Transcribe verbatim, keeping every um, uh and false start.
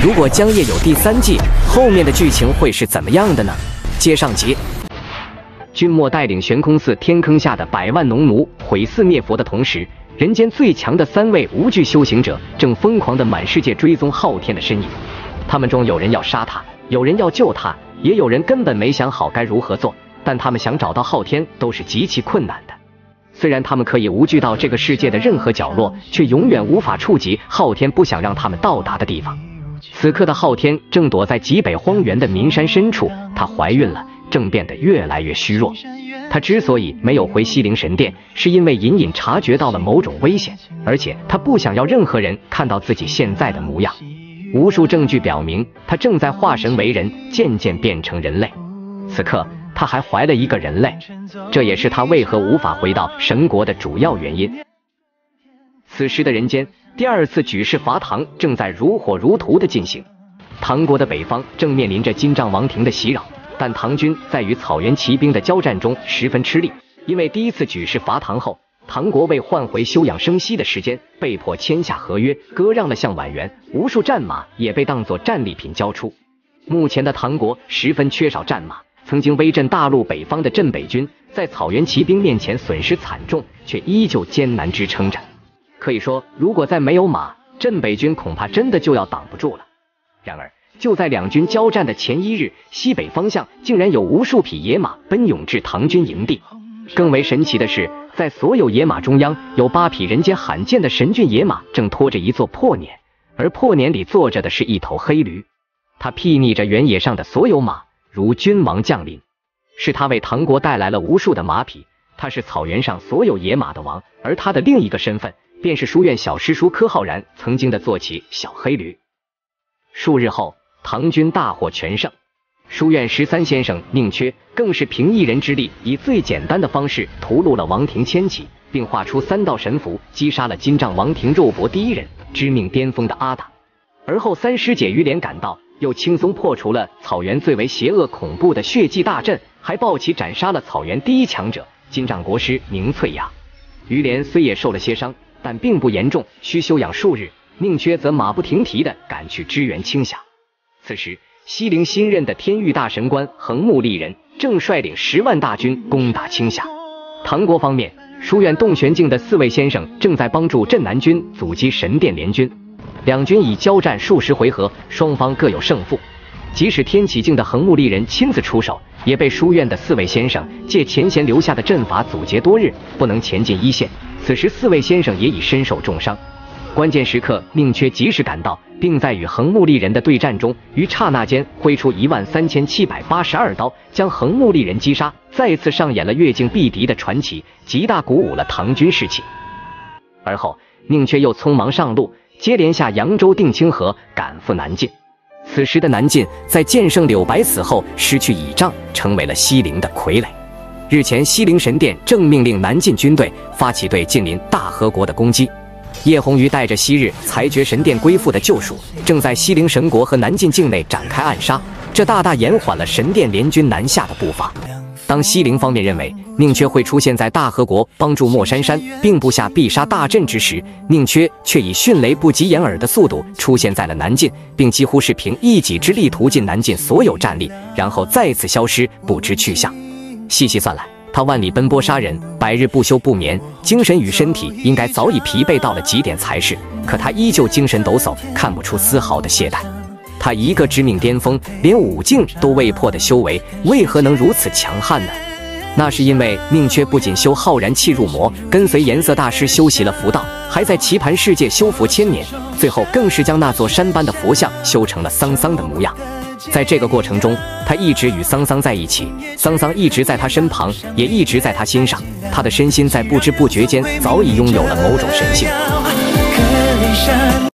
如果江夜有第三季，后面的剧情会是怎么样的呢？接上集，君莫带领悬空寺天坑下的百万农奴毁寺灭佛的同时，人间最强的三位无惧修行者正疯狂地满世界追踪昊天的身影。他们中有人要杀他，有人要救他，也有人根本没想好该如何做。但他们想找到昊天都是极其困难的。虽然他们可以无惧到这个世界的任何角落，却永远无法触及昊天不想让他们到达的地方。此刻的昊天正躲在极北荒原的岷山深处，她怀孕了，正变得越来越虚弱。她之所以没有回西陵神殿，是因为隐隐察觉到了某种危险，而且她不想要任何人看到自己现在的模样。无数证据表明，她正在化神为人，渐渐变成人类。此刻她还怀了一个人类，这也是她为何无法回到神国的主要原因。此时的人间，第二次举世伐唐正在如火如荼地进行。唐国的北方正面临着金帐王庭的袭扰，但唐军在与草原骑兵的交战中十分吃力，因为第一次举世伐唐后，唐国为换回休养生息的时间，被迫签下合约，割让了向宛原，无数战马也被当作战利品交出。目前的唐国十分缺少战马，曾经威震大陆北方的镇北军，在草原骑兵面前损失惨重，却依旧艰难支撑着。可以说，如果再没有马，镇北军恐怕真的就要挡不住了。然而，就在两军交战的前一日，西北方向竟然有无数匹野马奔涌至唐军营地。更为神奇的是，在所有野马中央，有八匹人间罕见的神骏野马正拖着一座破辇，而破辇里坐着的是一头黑驴。它睥睨着原野上的所有马，如君王降临。是他为唐国带来了无数的马匹，他是草原上所有野马的王，而他的另一个身份便是书院小师叔柯浩然曾经的坐骑小黑驴。数日后，唐军大获全胜。书院十三先生宁缺更是凭一人之力，以最简单的方式屠戮了王庭千骑，并画出三道神符，击杀了金帐王庭肉搏第一人知命巅峰的阿达。而后三师姐于连赶到，又轻松破除了草原最为邪恶恐怖的血祭大阵，还抱旗斩杀了草原第一强者金帐国师宁翠雅。于连虽也受了些伤，但并不严重，需休养数日。宁缺则马不停蹄地赶去支援青霞。此时，西陵新任的天域大神官横木利人正率领十万大军攻打青霞。唐国方面，书院洞玄镜的四位先生正在帮助镇南军阻击神殿联军。两军已交战数十回合，双方各有胜负。即使天启镜的横木利人亲自出手，也被书院的四位先生借前贤留下的阵法阻截多日，不能前进一线。此时四位先生也已身受重伤。关键时刻，宁缺及时赶到，并在与横木利人的对战中，于刹那间挥出一万三千七百八十二刀，将横木利人击杀，再次上演了越境避敌的传奇，极大鼓舞了唐军士气。而后，宁缺又匆忙上路，接连下扬州定清河，赶赴南晋。此时的南晋在剑圣柳白死后失去倚仗，成为了西陵的傀儡。日前，西陵神殿正命令南晋军队发起对近邻大和国的攻击。叶红瑜带着昔日裁决神殿归附的救赎，正在西陵神国和南晋境内展开暗杀，这大大延缓了神殿联军南下的步伐。当西陵方面认为宁缺会出现在大和国帮助莫珊珊，并布下必杀大阵之时，宁缺却以迅雷不及掩耳的速度出现在了南晋，并几乎是凭一己之力屠尽南晋所有战力，然后再次消失不知去向。细细算来，他万里奔波杀人，百日不休不眠，精神与身体应该早已疲惫到了极点才是，可他依旧精神抖擞，看不出丝毫的懈怠。他一个致命巅峰，连五境都未破的修为，为何能如此强悍呢？那是因为宁缺不仅修浩然气入魔，跟随颜色大师修习了符道，还在棋盘世界修佛千年，最后更是将那座山般的佛像修成了桑桑的模样。在这个过程中，他一直与桑桑在一起，桑桑一直在他身旁，也一直在他心上。他的身心在不知不觉间早已拥有了某种神性。